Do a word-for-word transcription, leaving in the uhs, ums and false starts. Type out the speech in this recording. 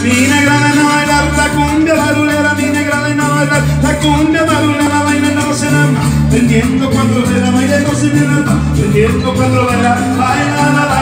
Mi negra ven a bailar la cumbia barulera, mi negra ven a bailar la cumbia barulera, baila no se nada, vendiendo cuatro velas, baila no se nada, vendiendo cuatro velas, baila la